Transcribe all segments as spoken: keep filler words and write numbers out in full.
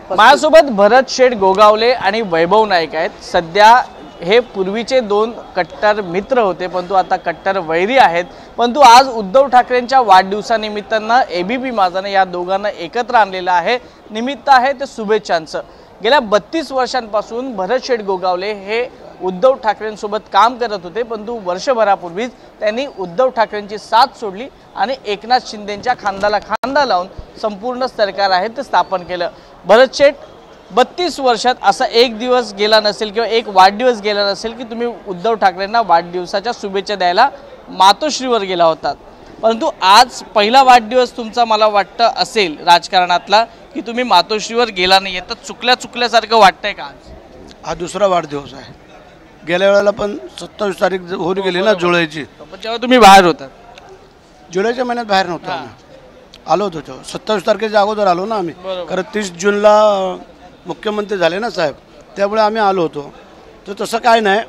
माझ्यासोबत भरत शेठ गोगावले आणि वैभव नाईक आहेत। सध्या हे पूर्वीचे दोन कट्टर मित्र होते, परंतु आता कट्टर वैरी आहेत। परंतु आज उद्धव ठाकरेंच्या वाढदिवसानिमित्तानं एबीपी माझाने या दोघांना एकत्र आणलेलं आहे। निमित्त आहे ते शुभेच्छांचं। गेल्या बत्तीस वर्षांपासून भरत शेठ गोगावले हे उद्धव ठाकरेंसोबत काम करत होते, परंतु वर्षभरापूर्वीच त्यांनी उद्धव ठाकरेंची साथ सोडली आणि एकनाथ शिंदेंच्या खांद्याला खांदा लावून संपूर्ण सरकार आहे ते स्थापन केलं। भरत शेठ, बत्तीस वर्षात असा एक दिवस गेला नसेल किंवा एक वाढदिवस गेला नसेल की तुम्ही उद्धव ठाकरेंना वाढदिवसाच्या शुभेच्छा द्यायला मातोश्रीवर गेला होता, परंतु आज पहिला वाढदिवस तुमचा मला वाटतं असेल राजकारणातला की तुम्ही मातोश्रीवर गेला नाही, तर चुकल्या चुकल्यासारखं वाटतंय का? आज हा दुसरा वाढदिवस आहे। गेल्या वेळेला पण सत्तावीस तारीख होऊन गेली ना जुलैची, जेव्हा तुम्ही बाहेर होता। जुलैच्या महिन्यात बाहेर नव्हतो, आलो होतो तेव्हा सत्तावीस तारखेच्या अगोदर आलो ना आम्ही, कारण तीस जूनला मुख्यमंत्री झाले ना साहेब, त्यामुळे आम्ही आलो होतो। तर तसं काय नाही,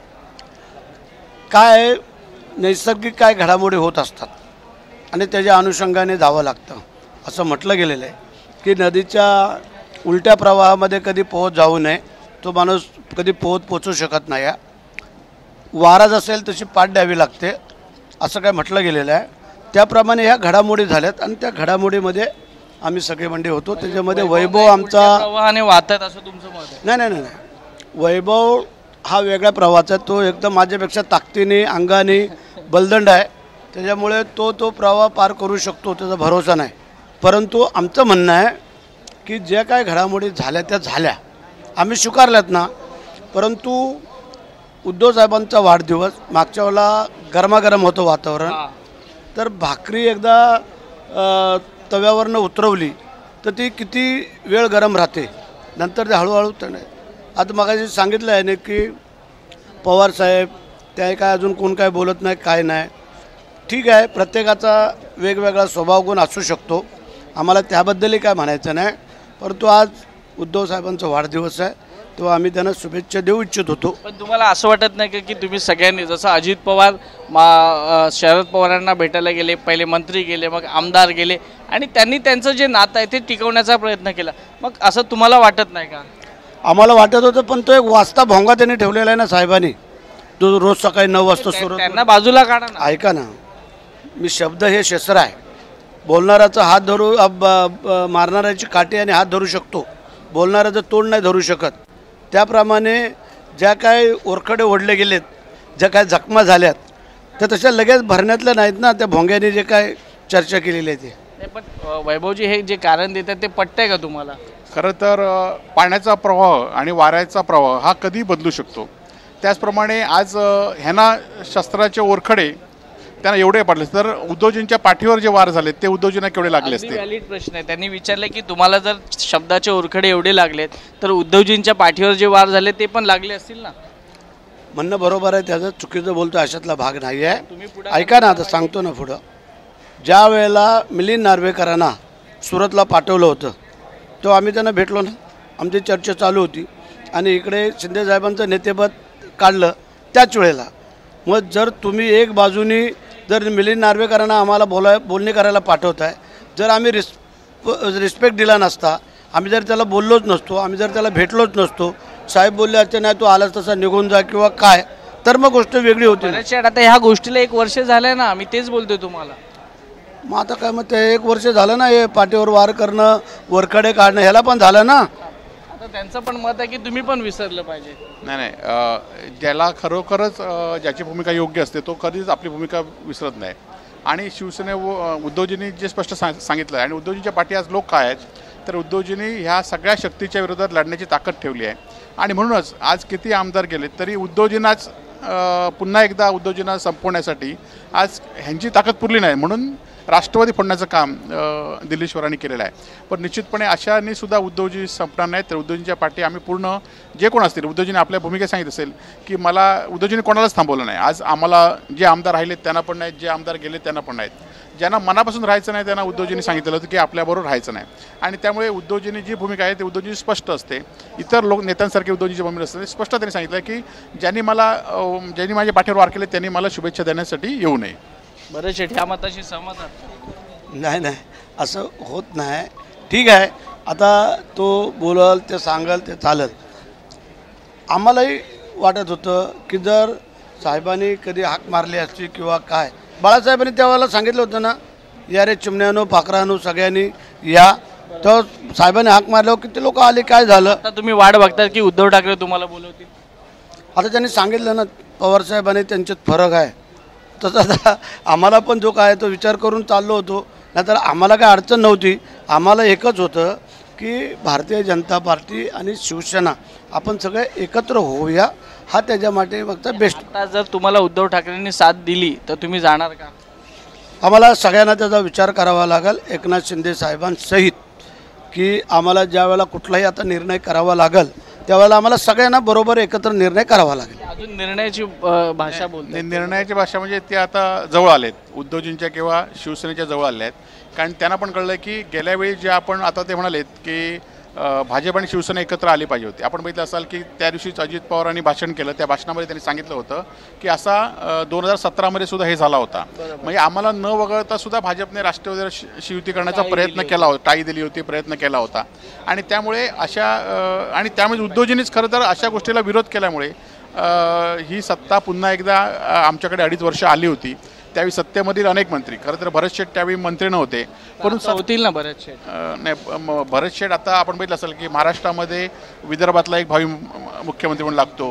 काय नैसर्गिक काय घडामोडी होत असतात आणि त्याच्या अनुषंगाने धावं लागतं असं म्हटलं गेलेलं आहे की नदीच्या उलट्या प्रवाहामध्ये कधी पोहत जाऊ नये, तो माणूस कधी पोहत पोचू शकत नाही। वारा असेल तशी पाठ द्यावी लागते असं काय म्हटलं गेलेलं आहे। त्याप्रमाणे ह्या घडामोडी झाल्यात आणि त्या घडामोडीमध्ये आम्ही सगळे मंडळी होतो। त्याच्यामध्ये वैभव आमचा प्रवाहाने वाहतात असं तुमचं मत आहे? नाही नाही नाही, वैभव हा वेगळ्या प्रवाहाचा, तो एकदम माझ्यापेक्षा ताकदीने अंगाने बलदंड आहे, त्याच्यामुळे तो तो प्रवाह पार करू शकतो त्याचा भरोसा नाही। परंतु आमचं म्हणणं आहे की ज्या काय घडामोडी झाल्या त्या झाल्या, आम्ही स्वीकारल्यात ना। परंतु उद्धव साहेबांचा वाढदिवस मागच्या वेळेला गरमागरम होतं वातावरण, तर भाकरी एकदा तव्यावरनं उतरवली तर ती किती वेळ गरम राहते, नंतर ते हळूहळू तणे। आता मगाशी सांगितलं आहे ना की पवार साहेब त्या काय अजून कोण काय बोलत नाही काय नाही, ठीक आहे, प्रत्येकाचा वेगवेगळा स्वभाव गुण असू शकतो, आम्हाला त्याबद्दलही काय म्हणायचं नाही। परंतु आज उद्धव साहेबांचा वाढदिवस आहे तेव्हा आम्ही त्यांना शुभेच्छा देऊ इच्छित होतो। पण तुम्हाला असं वाटत नाही की तुम्ही सगळ्यांनी, जसं अजित पवार मा शरद पवारांना भेटायला गेले, पहिले मंत्री गेले, मग आमदार गेले आणि त्यांनी त्यांचं जे नातं आहे ते टिकवण्याचा प्रयत्न केला, मग असं तुम्हाला वाटत नाही का? आम्हाला वाटत होतं, पण तो एक वाजता भोंगा त्यांनी ठेवलेला आहे ना साहेबांनी, तो रोज सकाळी नऊ वाजता सुरू, त्यांना बाजूला काढा ना। ऐका ना, मी शब्द हे शस्त्र आहे, बोलणाराचा हात धरू मारणाऱ्याची काठी आणि हात धरू शकतो, बोलणाऱ्याचं तोंड नाही धरू शकत। त्याप्रमाणे ज्या काय ओरखडे ओढले गेलेत, ज्या काय जखमा झाल्यात त्या तशा लगेच भरण्यातल्या नाहीत ना, त्या भोंग्याने जे काय चर्चा केलेली आहे ते। पण वैभवजी हे जे कारण देतात ते पटतंय का तुम्हाला? खरं तर पाण्याचा प्रवाह आणि वाऱ्याचा प्रवाह हा कधी बदलू शकतो, त्याचप्रमाणे आज ह्यांना शस्त्राचे ओरखडे त्यांना एवढे पडले, तर उद्धवजींच्या पाठीवर जे वार झाले ते उद्धवजींना केवढे लागले असते? व्हॅलिड प्रश्न आहे। त्यांनी विचारलं की तुम्हाला जर शब्दाचे ओरखडे एवढे लागलेत तर उद्धवजींच्या पाठीवर जे वार झाले ते पण लागले असतील ना? म्हणणं बरोबर आहे, त्याचं चुकीचं बोलतो अशातला भाग नाही आहे। ऐका ना, आता सांगतो ना पुढं, ज्या वेळेला मिलिंद नार्वेकरांना सुरतला पाठवलं होतं तेव्हा आम्ही त्यांना भेटलो ना, आमची चर्चा चालू होती आणि इकडे शिंदेसाहेबांचं नेतेपद काढलं त्याच वेळेला। मग जर तुम्ही एक बाजूनी जर मिलिंद नार्वेकरांना आम्हाला बोलाय बोलणी करायला पाठवताय, जर आम्ही रिस्प रिस्पेक्ट दिला नसता, आम्ही जर त्याला बोललोच नसतो, आम्ही जर त्याला भेटलोच नसतो, साहेब बोलले अच्छा नाही तू आलाच तसा निघून जा किंवा काय, तर मग गोष्ट वेगळी होती। आता ह्या गोष्टीला एक वर्ष झालंय ना, मी तेच बोलतोय तुम्हाला। मग आता काय, मग ते एक वर्ष झालं ना, हे पाठीवर वार करणं, वरकडे काढणं, ह्याला पण झालं ना। आता त्यांचं पण मत आहे की तुम्ही पण विसरलं पाहिजे। नाही नाही, ज्याला खरोखरच ज्याची भूमिका योग्य असते तो कधीच आपली भूमिका विसरत नाही। आणि शिवसेने उद्धवजींनी जे स्पष्ट सांग सांगितलं आहे आणि उद्धवजींच्या पाठी आज लोक काय आहेत, तर उद्धवजींनी ह्या सगळ्या शक्तीच्या विरोधात लढण्याची ताकद ठेवली आहे आणि म्हणूनच आज किती आमदार गेले तरी उद्धवजींनाच पुन्हा एकदा उद्धवजींना संपवण्यासाठी आज ह्यांची ताकद पुरली नाही, म्हणून राष्ट्रवादी फोडण्याचं काम दिल्लीश्वरांनी केलेलं आहे। पण निश्चितपणे अशाने सुद्धा उद्धवजी संपणार नाहीत, तर उद्धवजींच्या पाठी आम्ही पूर्ण जे कोण असतील, उद्धवजींनी आपल्या भूमिकेत सांगितलं असेल की मला उद्धवजींनी कोणालाच थांबवलं नाही। आज आम्हाला जे आमदार राहिलेत त्यांना पण नाहीत, जे आमदार गेलेत त्यांना पण नाहीत, ज्यांना मनापासून राहायचं नाही त्यांना उद्धवजींनी सांगितलं होतं की आपल्याबरोबर राहायचं नाही। आणि त्यामुळे उद्धवजींनी जी भूमिका आहे ती उद्धवजी स्पष्ट असते, इतर लोक नेत्यांसारखी उद्धवजीची भूमिका असते, स्पष्ट त्यांनी सांगितलं की ज्यांनी मला ज्यांनी माझ्या पाठीवर वार केले त्यांनी मला शुभेच्छा देण्यासाठी येऊ नये। भरत शेठ या मताशी सहमत आहात? नाही नाही, असं होत नाही। ठीक आहे, आता तो बोलल ते सांगल ते चालेल. आम्हालाही वाटत होतं की जर साहेबांनी कधी हाक मारली असती किंवा काय, बाळासाहेबांनी त्यावेळेला सांगितलं होतं ना, या रे चिमण्यानो पाखरानो सगळ्यांनी या, तर साहेबांनी हाक मारल्यावर किती लोक आले, काय झालं. आता तुम्ही वाट बघतात की उद्धव ठाकरे तुम्हाला बोलवतील. आता त्यांनी सांगितलं ना पवारसाहेबांनी त्यांच्यात फरक आहे, तसं आता आम्हाला पण जो काय तो विचार करून चाललो होतो. नाहीतर आम्हाला काय अडचण नव्हती. आम्हाला एकच होतं की भारतीय जनता पार्टी आणि शिवसेना आपण सगळे एकत्र होऊया, हा त्याच्यासाठी फक्त बेस्ट. आता जर तुम्हाला उद्धव ठाकरेंनी साथ दिली तर तुम्ही जाणार का? आम्हाला सगळ्यांना त्याचा विचार करावा लागेल एकनाथ शिंदे साहेबांसहित, की आम्हाला ज्या वेळेला कुठलाही आता निर्णय करावा लागेल त्यावेळेला आम्हाला सगळ्यांना बरोबर एकत्र निर्णय करावा लागेल. अजून निर्णयाची अ, भाषा बोलते. निर्णयाची भाषा म्हणजे ते आता जवळ आलेत, उद्धवजींच्या किंवा शिवसेनेच्या जवळ आले आहेत. कारण त्यांना पण कळलं की गेल्या वेळी जे आपण आता ते म्हणालेत की भाजप आणि शिवसेना एकत्र आली पाहिजे होती. आपण बघितलं असाल की त्या दिवशीच अजित पवारांनी भाषण केलं, त्या भाषणामध्ये त्यांनी सांगितलं होतं की असा दोन हजार सतरामध्ये सुद्धा हे झाला होता. म्हणजे आम्हाला न वगळता सुद्धा भाजपने राष्ट्रवादी शिवती करण्याचा प्रयत्न केला होता, टाळी दिली होती, प्रयत्न केला होता. आणि त्यामुळे अशा आणि त्यामुळे उद्धवजींनीच खरं तर अशा गोष्टीला विरोध केल्यामुळे ही सत्ता पुन्हा एकदा आमच्याकडे अडीच वर्ष आली होती. त्यावेळी सत्तेमधील अनेक मंत्री, खरं तर भरत शेठ त्यावेळी मंत्री नव्हते, परंतु होतील ना भरत शेठ. नाही, भरत शेठ आता आपण बघितलं असेल की महाराष्ट्रामध्ये विदर्भातला एक भावी मुख्यमंत्री म्हणून लागतो,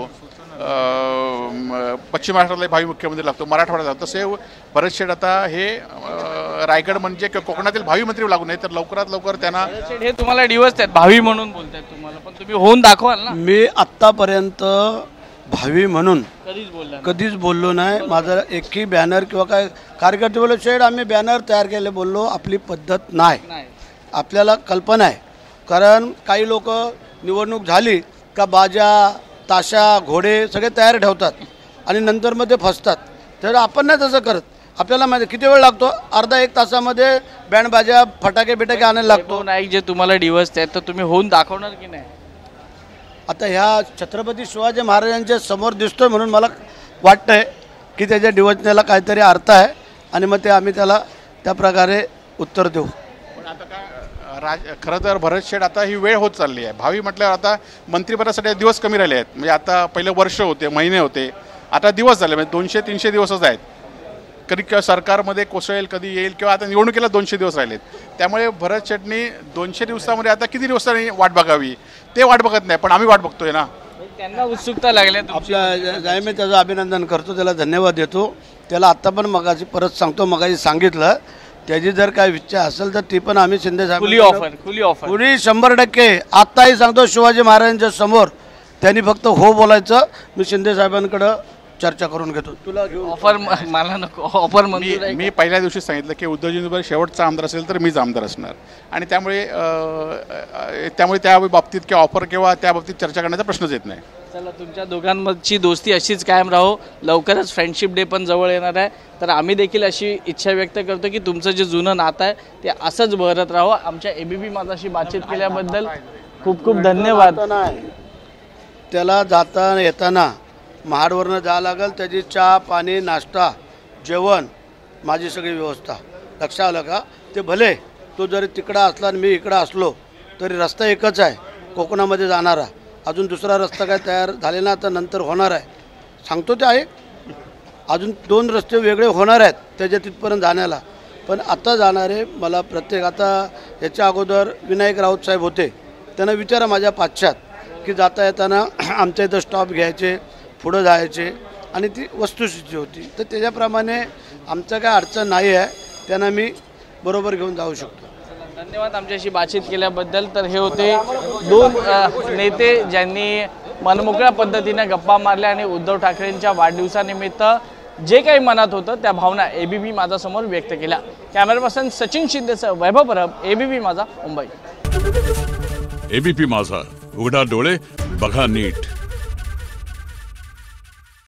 पश्चिम महाराष्ट्रातला एक भावी मुख्यमंत्री लागतो, मराठवाड्यात. तसे भरत शेठ आता हे रायगड म्हणजे कोकणातील भावी मंत्री लागू नये, तर लवकरात लवकर त्यांना हे तुम्हाला डिवस आहेत भावी म्हणून बोलतात तुम्हाला, पण तुम्ही होऊन दाखवाल ना. मी आत्तापर्यंत भावी म्हणून कधीच बोलला कधीच बोललो नाही. माझं एकही बॅनर किंवा काय कार्यकर्ते बोललो शेड आम्ही बॅनर तयार केले बोललो, आपली पद्धत नाही. आपल्याला कल्पना आहे, कारण काही लोक निवडणूक झाली का बाजा ताशा घोडे सगळे तयार ठेवतात आणि नंतर मध्ये फसतात. तर आपण नाही तसं करत. आपल्याला माहिती किती वेळ लागतो, अर्धा एक तासामध्ये बँड बाजा फटाके बिटाके आणायला लागतो. नाही जे तुम्हाला डिवस आहेत तर तुम्ही होऊन दाखवणार की नाही? आता ह्या छत्रपती शिवाजी महाराजांच्या समोर दिसतोय म्हणून मला वाटतंय की त्याच्या डिवचण्याला काहीतरी अर्थ आहे आणि मग ते आम्ही त्याला त्या प्रकारे उत्तर देऊ. पण आता काय राज खरं तर भरत शेठ आता ही वेळ होत चालली आहे. भावी म्हटल्यावर आता मंत्रिपदासाठी दिवस कमी राहिले आहेत. म्हणजे आता पहिले वर्ष होते, महिने होते, आता दिवस झाले, म्हणजे दोनशे तीनशे दिवसच आहेत. कधी किंवा सरकारमध्ये कोसळेल, कधी येईल, किंवा आता निवडणुकीला दोनशे दिवस राहिलेत. त्यामुळे भरत शेठनी दोनशे दिवसामध्ये आता किती दिवसांनी वाट बघावी ते वाट बघत नाही, पण आम्ही वाट बघतोय ना. त्यांना उत्सुकता लागली. आपल्या जाय मी त्याचं अभिनंदन करतो, त्याला धन्यवाद देतो. त्याला आत्ता पण मगाशी परत सांगतो, मगाशी सांगितलं त्याची जर काय इच्छा असेल तर ती पण आम्ही शिंदे साहेब खुली ऑफर खुली ऑफर खुली शंभर टक्के. आत्ताही सांगतो शिवाजी महाराजांच्या समोर त्यांनी फक्त हो बोलायचं. मी शिंदे साहेबांकडं चर्चा करून घेतो. तुला घेऊन ऑफर मला नको. ऑफर मी मी पहिल्या दिवशी सांगितलं की उद्धवजींवर शेवटचा आमदार असेल तर मीच आमदार असणार, आणि त्यामुळे त्यामुळे त्या बाबतीत किंवा ऑफर किंवा त्या बाबतीत चर्चा करण्याचा प्रश्नच येत नाही. चला, तुमच्या दोघांमधची दोस्ती अशीच कायम राहो. लवकरच फ्रेंडशिप डे पण जवळ येणार आहे, तर आम्ही देखील अशी इच्छा व्यक्त करतो की तुमचं जे जुनं नातं आहे ते असंच बहरत राहो. आमच्या एबीपी माझाशी बातचीत केल्याबद्दल खूप खूप धन्यवाद. त्याला जाता येताना महाडवरनं जावं लागेल, त्याची चहा पाणी नाश्ता जेवण माझी सगळी व्यवस्था. लक्षात आलं का? ते भले तो जरी तिकडं असला आणि मी इकडं असलो तरी रस्ता एकच आहे कोकणामध्ये जाणारा. अजून दुसरा रस्ता काय तयार झाले ना, तर नंतर होणार आहे, सांगतो ते आहे. अजून दोन रस्ते वेगळे होणार आहेत त्याच्या तिथपर्यंत जाण्याला. पण आता जाणारे मला प्रत्येक, आता याच्या अगोदर विनायक राऊत साहेब होते, त्यांना विचारा माझ्या पाश्चात की जाता येताना आमच्या इथं स्टॉप घ्यायचे, पुढं जायचे, आणि ती वस्तुस्थिती होती. तर त्याच्याप्रमाणे आमचं काय अडचण नाही आहे, त्यांना मी बरोबर घेऊन जाऊ शकतो. धन्यवाद आमच्याशी बातचीत केल्याबद्दल. तर हे होते दोन नेते ज्यांनी मनमोकळ्या पद्धतीने गप्पा मारल्या आणि उद्धव ठाकरेंच्या वाढदिवसानिमित्त जे काही मनात होतं त्या भावना एबीपी माझासमोर व्यक्त केल्या. कॅमेरा पर्सन सचिन शिंदेसह वैभव परब, एबीपी माझा, मुंबई. एबीपी माझा, उघडा डोळे बघा नीट.